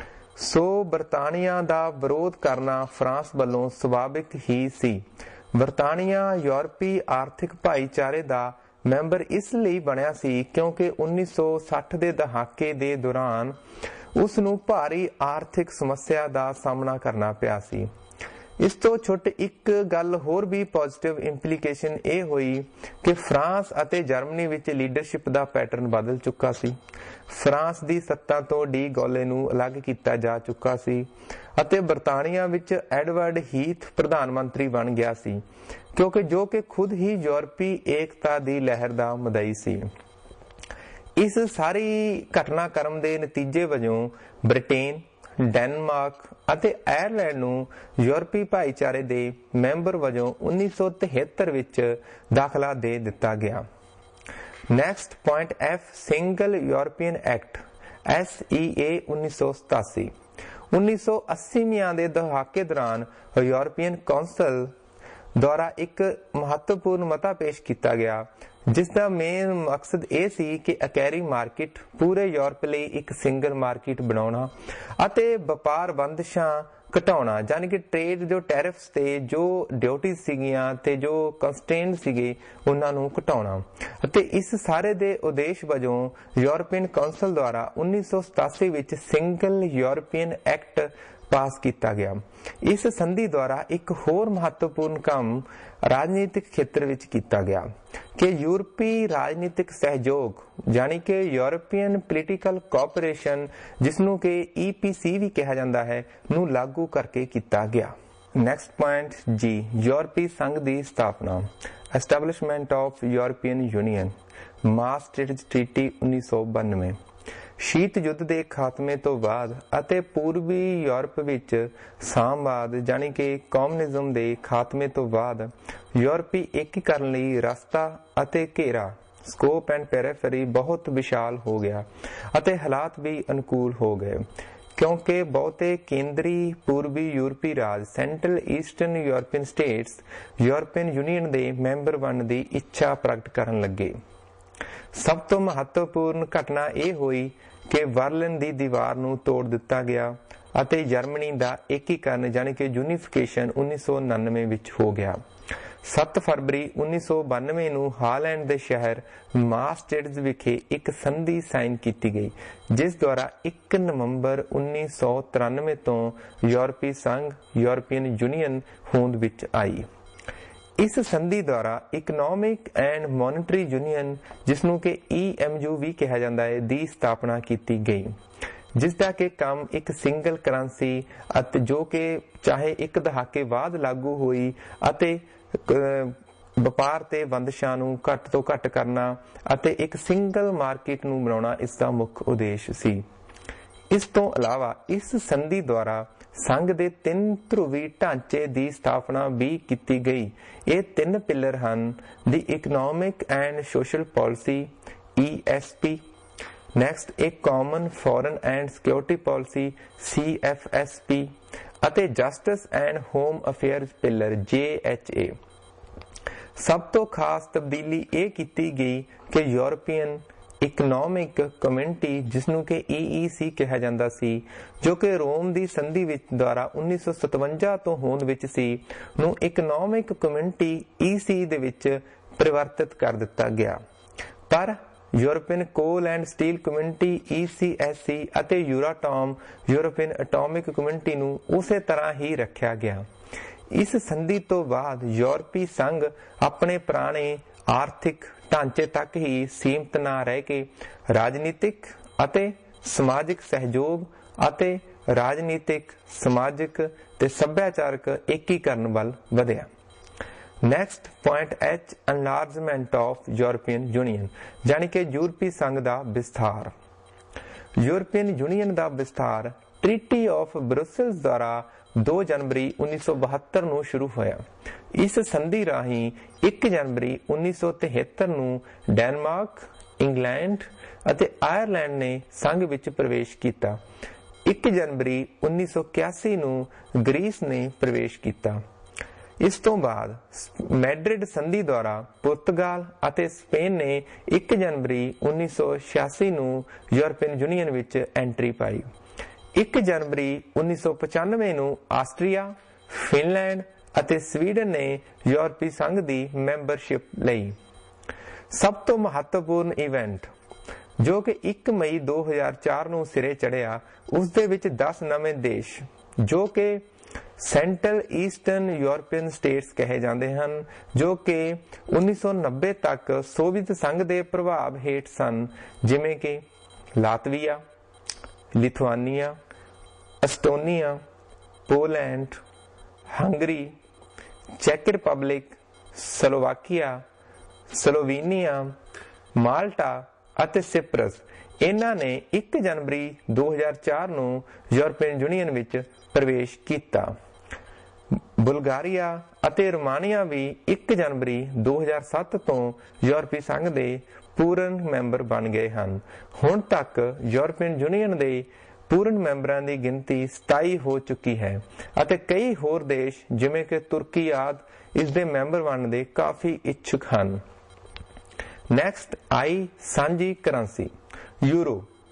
ਸੋ ਬਰਤਾਨੀਆ ਦਾ ਵਿਰੋਧ ਕਰਨਾ ਫਰਾਂਸ ਵੱਲੋਂ ਸੁਭਾਵਿਕ ਹੀ ਸੀ। ਬਰਤਾਨੀਆ ਯੂਰਪੀ ਆਰਥਿਕ ਭਾਈਚਾਰੇ ਦਾ ਮੈਂਬਰ ਇਸ ਲਈ ਬਣਿਆ ਸੀ ਕਿਉਂਕਿ ਉੱਨੀ ਸੌ ਸੱਠ ਦੇ ਦਹਾਕੇ ਦੇ ਦੌਰਾਨ ਉਸ ਨੂੰ ਭਾਰੀ ਆਰਥਿਕ ਸਮੱਸਿਆ ਦਾ ਸਾਹਮਣਾ ਕਰਨਾ ਪਿਆ ਸੀ। ਇਸ ਤੋਂ ਛੁੱਟ ਇੱਕ ਗੱਲ ਹੋਰ ਵੀ ਪੋਜ਼ਿਟਿਵ ਇੰਪਲੀਕੇਸ਼ਨ ਇਹ ਹੋਈ ਕਿ ਫਰਾਂਸ ਅਤੇ ਜਰਮਨੀ ਵਿੱਚ ਲੀਡਰਸ਼ਿਪ ਦਾ ਪੈਟਰਨ ਬਦਲ ਚੁੱਕਾ ਸੀ। ਫਰਾਂਸ ਦੀ ਸੱਤਾ ਤੋਂ ਡੀ ਗੌਲੇ ਨੂੰ ਅਲੱਗ ਕੀਤਾ ਜਾ ਚੁੱਕਾ ਸੀ ਅਤੇ ਬਰਤਾਨੀਆ ਵਿੱਚ ਐਡਵਰਡ ਹੀਥ ਪ੍ਰਧਾਨ ਮੰਤਰੀ ਬਣ ਗਿਆ ਸੀ ਕਿਉਂਕਿ ਜੋ ਕਿ ਖੁਦ ਹੀ ਯੂਰਪੀ ਏਕਤਾ ਦੀ ਲਹਿਰ ਦਾ ਮਦਈ ਸੀ। ਇਸ ਸਾਰੀ ਘਟਨਾਕ੍ਰਮ ਦੇ ਨਤੀਜੇ ਵਜੋਂ ਬ੍ਰਿਟੇਨ, ਡੈਨਮਾਰਕ ਅਤੇ ਆਇਰਲੈਂਡ ਨੂੰ ਯੂਰਪੀ ਭਾਈਚਾਰੇ ਦੇ ਮੈਂਬਰ ਵਜੋਂ ਉੱਨੀ ਸੌ ਤਿਹੱਤਰ ਵਿੱਚ ਦਾਖਲਾ ਦੇ ਦਿੱਤਾ ਗਿਆ। Next point F, single European act S E A ਉੱਨੀ ਸੌ ਸਤਾਸੀ। ਉੱਨੀ ਸੌ ਅੱਸੀਵੀਆਂ ਦੇ ਦਹਾਕੇ ਦੌਰਾਨ ਯੂਰਪੀਅਨ ਕੌਂਸਲ ਦੁਆਰਾ ਇੱਕ ਮਹੱਤਵਪੂਰਨ ਮਤਾ ਪੇਸ਼ ਕੀਤਾ ਗਿਆ ਜਿਸ ਦਾ ਮੇਨ ਮਕਸਦ ਇਹ ਸੀ ਕਿ ਅਕੈਰੀ ਮਾਰਕੀਟ ਪੂਰੇ ਯੂਰਪ ਲਈ ਇੱਕ ਸਿੰਗਲ ਮਾਰਕੀਟ ਬਣਾਉਣਾ ਅਤੇ ਵਪਾਰ ਬੰਦਸ਼ਾਂ ਘਟਾਉਣਾ, ਯਾਨੀ ਕਿ ਟ੍ਰੇਡ ਜੋ ਟੈਰਿਫਸ ਤੇ ਜੋ ਡਿਊਟੀਜ਼ ਸੀਗੀਆਂ ਤੇ ਜੋ ਕੰਸਟ੍ਰੇਂਟ ਸੀਗੇ ਉਹਨਾਂ ਨੂੰ ਘਟਾਉਣਾ। ਅਤੇ ਇਸ ਸਾਰੇ ਦੇ ਉਦੇਸ਼ ਵਜੋਂ ਯੂਰਪੀਅਨ ਕੌਂਸਲ ਦੁਆਰਾ ਉੱਨੀ ਸੌ ਸਤਾਸੀ ਵਿੱਚ ਸਿੰਗਲ ਯੂਰਪੀਅਨ ਐਕਟ ਪਾਸ ਕੀਤਾ ਗਿਆ। ਇਸ ਸੰਧੀ ਦੁਆਰਾ ਇੱਕ ਹੋਰ ਮਹੱਤਵਪੂਰਨ ਕੰਮ ਰਾਜਨੀਤਿਕ ਖੇਤਰ ਵਿੱਚ ਕੀਤਾ ਗਿਆ ਕਿ ਯੂਰਪੀ ਰਾਜਨੀਤਿਕ ਸਹਿਯੋਗ ਯਾਨੀ ਕਿ ਯੂਰਪੀਅਨ ਪੋਲੀਟੀਕਲ ਕੋਆਪਰੇਸ਼ਨ, ਜਿਸ ਨੂੰ ਕਿ E P C ਵੀ ਕਿਹਾ ਜਾਂਦਾ ਹੈ, ਨੂੰ ਲਾਗੂ ਕਰਕੇ ਕੀਤਾ ਗਿਆ। नेक्स्ट पॉइंट जी, यूरोपीय संघ की स्थापना, establishment of European Union, Maastricht treaty उन्नीस सौ बानवे। शीत युद्ध के खात्मे तो बाद ਅਤੇ पूर्वी यूरोप विच सामवाद जानी कि कम्युनिज्म के खात्मे तो बाद यूरोपी एकीकरण लई रस्ता ਅਤੇ घेरा, स्कोप एंड पेरीफेरी बहुत विशाल हो गया ਅਤੇ हालात भी अनुकूल हो गए, क्योंकि बहुते केंद्री पूर्वी यूरोपी राज central eastern European states European Union के मैंबर बनने की इच्छा प्रगट करन लगे। सब तो महत्वपूर्ण घटना यह हुई कि बर्लिन की दीवार नूं तोड़ दिता गया ਅਤੇ जर्मनी का एकीकरण यानी कि यूनीफिकेशन उन्नीस सौ उनानवे विच हो गया। सत्त फरवरी उन्नीस सौ बानवे नूं हालैंड के शहर मास्ट्रिक्ट विखे एक संधि साइन की गई, जिस द्वारा एक नवंबर उन्नीस सौ तिरानवे तो यूरोपीय संघ यूरोपियन यूनियन होंद विच आई। इस संधि द्वारा इकनॉमिक एंड मॉनेटरी यूनियन, जिसनों के ई एम यू भी कहा जाता है, दी स्थापना की गई, जिसका के काम एक सिंगल करंसी जो कि चाहे एक दहाके बाद लागू हुई अते व्यापार ते बंदिशां नूं घट तो घट करना अते एक सिंगल मार्केट नूं बनाउणा इसका मुख्य उद्देश्य सी। इस तो अलावा इस संधि द्वारा संघ दे तीन ध्रुवी ढांचे की स्थापना भी की गई। ये तीन पिलर हैं the economic and social policy E S P, next एक common foreign and security policy C F S P अते justice and home affairs pillar J H A. सब तो खास तब्दीली ये की गई कि यूरोपियन इकनॉमिक कम्युनिटी, जिसनों के ई ई सी कहा जाता सी, जो कि रोम की संधि द्वारा उन्नीस सौ सतवंजा तो होंद विच सी, नूं इकनॉमिक कम्युनिटी ई सी दे विच परिवर्तित कर दिता गया। पर European coal and steel community E C S C अते यूरोटॉम यूरोपियन एटॉमिक कम्युनिटी नूं उसे तरह ही रखा गया। इस संधि तो बाद यूरोपीय संघ अपने पुराने आर्थिक ढांचे तक ही सीमित ना रह के राजनीतिक अते समाजिक सहयोग अते राजनीतिक समाजिक ते सभ्याचारक एकीकरण वल वधिया। Next point H, enlargement of European Union यानी कि यूरोपीय संघ का विस्तार। यूरोपियन यूनियन का विस्तार ट्रीटी ऑफ ब्रुसेल्स द्वारा दो जनवरी उन्नीस सौ बहत्तर नूं शुरू होया। इस संधि राही एक जनवरी उन्नीस सौ तिहत्तर नूं डेनमार्क, इंग्लैंड अते आयरलैंड ने संघ विच प्रवेश किया। एक जनवरी उन्नीस सौ इक्यासी नूं ग्रीस ने प्रवेश किया। इस तो बाद मैड्रिड संधि द्वारा पुर्तगाल अते स्पेन ने एक जनवरी उन्नीस सौ छियासी नूं यूरोपियन यूनियन विच एंट्री पाई। एक जनवरी उन्नीस सौ पचानवे नूं आस्ट्रिया, फिनलैंड अते स्वीडन ने यूरोपीय संघ की मैंबरशिप लई। सब तो महत्वपूर्ण इवेंट जो कि एक मई दो हज़ार चार नूं सिरे चढ़िया, उस दे विच दस नवे देश जो कि सेंट्रल ईस्टर्न यूरोपियन स्टेट्स कहे जाते हैं, जो कि उन्नीस सौ नब्बे तक सोवियत संघ के प्रभाव हेठ सन, जिमें कि Latvia, Lithuania, Estonia, Poland, Hungary, चेक रिपब्लिक, स्लोवाकिया, स्लोवीनिया, माल्टा अते सिप्रस। इन्हां ने एक जनवरी दो हज़ार चार नूं यूरोपियन यूनियन विच प्रवेश किया। बुल्गारिया अते रोमानिया भी एक जनवरी दो हज़ार सत्त तो यूरोपीय संघ के पूर्ण मैंबर बन गए हैं। हुण तक यूरोपियन यूनियन के पूर्ण मैंबरां की गिनती सताई हो चुकी है अते कई होर देश जिवें कि तुर्की आदि इस दे मैंबर बनने दे काफी इच्छुक हैं। नैक्सट आई सांझी currency euro.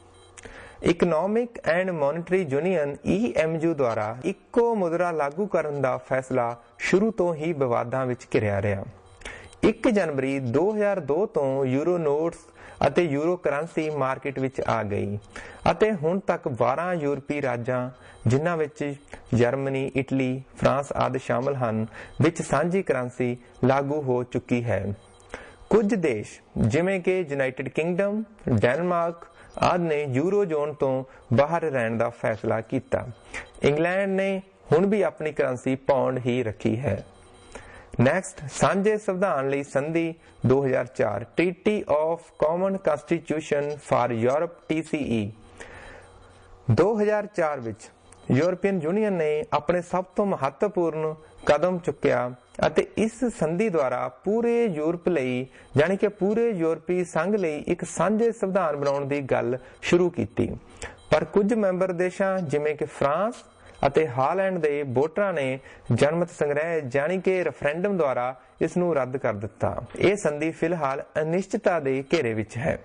Economic and monetary union E M U द्वारा इक्को मुद्रा लागू करने का फैसला शुरू तो ही विवादां विच घिरिया रहा। एक जनवरी दो हज़ार दो तो यूरो नोट्स ਅਤੇ यूरो करंसी मार्केट विच आ गई ਅਤੇ ਹੁਣ तक बारह यूरोपीय राज्यां जिन्हां विच जर्मनी, इटली, फ्रांस आदि शामिल ਹਨ विच सांझी करंसी लागू हो चुकी है। कुछ देश जिवें कि यूनाइटेड किंगडम, डेनमार्क आदि ने यूरो जोन तो बाहर रहने का फैसला किया। इंग्लैंड ने ਹੁਣ ਵੀ ਆਪਣੀ ਕਰੰਸੀ ਪੌਂਡ ਹੀ ਰੱਖੀ ਹੈ। ਨੈਕਸਟ, ਸਾਂਝੇ ਸੰਵਿਧਾਨ ਲਈ ਸੰਧੀ ਦੋ ਹਜ਼ਾਰ ਚਾਰ, treaty of common constitution for Europe T C E. ਦੋ ਹਜ਼ਾਰ ਚਾਰ ਵਿੱਚ ਯੂਰਪੀਅਨ ਯੂਨੀਅਨ ਨੇ ਆਪਣੇ ਸਭ ਤੋਂ ਮਹੱਤਵਪੂਰਨ ਕਦਮ ਚੁੱਕਿਆ ਅਤੇ ਇਸ ਸੰਧੀ ਦੁਆਰਾ ਪੂਰੇ ਯੂਰਪ ਲਈ ਜਾਣੀ ਕਿ ਪੂਰੇ ਯੂਰਪੀ ਸੰਘ ਲਈ ਇੱਕ ਸਾਂਝੇ ਸੰਵਿਧਾਨ ਬਣਾਉਣ ਦੀ ਗੱਲ ਸ਼ੁਰੂ ਕੀਤੀ। ਪਰ ਕੁਝ ਮੈਂਬਰ ਦੇਸ਼ਾਂ ਜਿਵੇਂ ਕਿ ਫਰਾਂਸ ਅਤੇ ਹਾਲੈਂਡ ਦੇ ਵੋਟਰਾਂ ਨੇ ਜਨਮਤ ਸੰਗ੍ਰਹਿ ਜਾਣੀ ਕਿ ਰੈਫਰੈਂਡਮ ਦੁਆਰਾ ਇਸ ਨੂੰ ਰੱਦ ਕਰ ਦਿੱਤਾ। ਇਹ ਸੰਧੀ ਫਿਲਹਾਲ ਅਨਿਸ਼ਚਿਤਤਾ ਦੇ ਘੇਰੇ ਵਿੱਚ ਹੈ।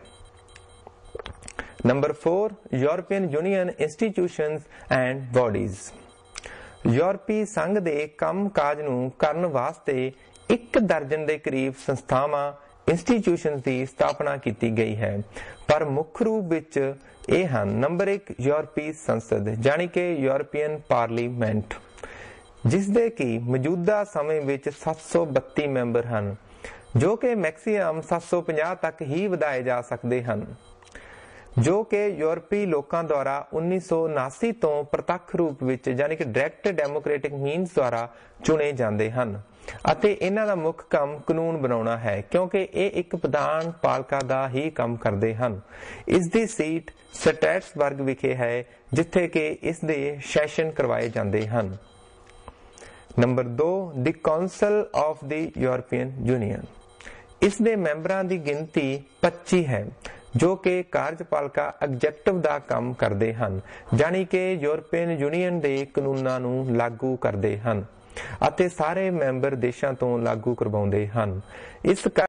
Number four, European Union institutions and bodies. ਯੂਰਪੀ ਸੰਘ ਦੇ ਕੰਮ-ਕਾਜ ਨੂੰ ਕਰਨ ਵਾਸਤੇ ਇੱਕ ਦਰਜਨ ਦੇ ਕਰੀਬ ਸੰਸਥਾਵਾਂ ਇੰਸਟੀਟਿਊਸ਼ਨਸ ਦੀ ਸਥਾਪਨਾ ਕੀਤੀ ਗਈ ਹੈ, ਪਰ ਮੁੱਖ ਰੂਪ ਵਿੱਚ ਇਹ ਹਨ। ਨੰਬਰ ਇੱਕ, ਯੂਰਪੀ ਸੰਸਦ ਜਾਣੀ ਕਿ ਯੂਰਪੀਅਨ ਪਾਰਲੀਮੈਂਟ, ਜਿਸ ਦੇ ਕਿ ਮੌਜੂਦਾ ਸਮੇਂ ਵਿੱਚ ਸੱਤ ਸੌ ਬੱਤੀ ਮੈਂਬਰ ਹਨ, ਜੋ ਕਿ ਮੈਕਸੀਮਮ ਸੱਤ ਸੌ ਪੰਜਾਹ ਤੱਕ ਹੀ ਵਧਾਏ ਜਾ ਸਕਦੇ ਹਨ, ਜੋ ਕਿ ਯੂਰਪੀ ਲੋਕਾਂ ਦੁਆਰਾ ਉੱਨੀ ਸੌ ਉਨਾਸੀ ਤੋਂ ਪ੍ਰਤੱਖ ਰੂਪ ਵਿੱਚ ਯਾਨੀ ਕਿ ਡਾਇਰੈਕਟ ਡੈਮੋਕ੍ਰੈਟਿਕ ਮੀਨਸ ਦੁਆਰਾ ਚੁਣੇ ਜਾਂਦੇ ਹਨ ਅਤੇ ਇਹਨਾਂ ਦਾ ਮੁੱਖ ਕੰਮ ਕਾਨੂੰਨ ਬਣਾਉਣਾ ਹੈ, ਕਿਉਂਕਿ ਇਹ ਇੱਕ ਪ੍ਰਧਾਨ ਪਾਲਿਕਾ ਦਾ ਹੀ ਕੰਮ ਕਰਦੇ ਹਨ। ਇਸ ਦੀ ਸੀਟ ਸਟ੍ਰੈਸਬਰਗ ਵਿਖੇ ਹੈ, ਜਿੱਥੇ ਕਿ ਇਸ ਦੇ ਸੈਸ਼ਨ ਕਰਵਾਏ ਜਾਂਦੇ ਹਨ। ਨੰਬਰ ਦੋ, the council of the European Union. ਇਸ ਦੇ ਮੈਂਬਰਾਂ ਦੀ ਗਿਣਤੀ ਪੱਚੀ ਹੈ, ਜੋ ਕਿ ਕਾਰਜਪਾਲਿਕਾ ਐਗਜ਼ੈਕਟਿਵ ਦਾ ਕੰਮ ਕਰਦੇ ਹਨ, ਜਾਣੀ ਕਿ ਯੂਰਪੀਅਨ ਯੂਨੀਅਨ ਦੇ ਕਾਨੂੰਨਾਂ ਨੂੰ ਲਾਗੂ ਕਰਦੇ ਹਨ ਅਤੇ ਸਾਰੇ ਮੈਂਬਰ ਦੇਸ਼ਾਂ ਤੋਂ ਲਾਗੂ ਕਰਵਾਉਂਦੇ ਹਨ। ਇਸ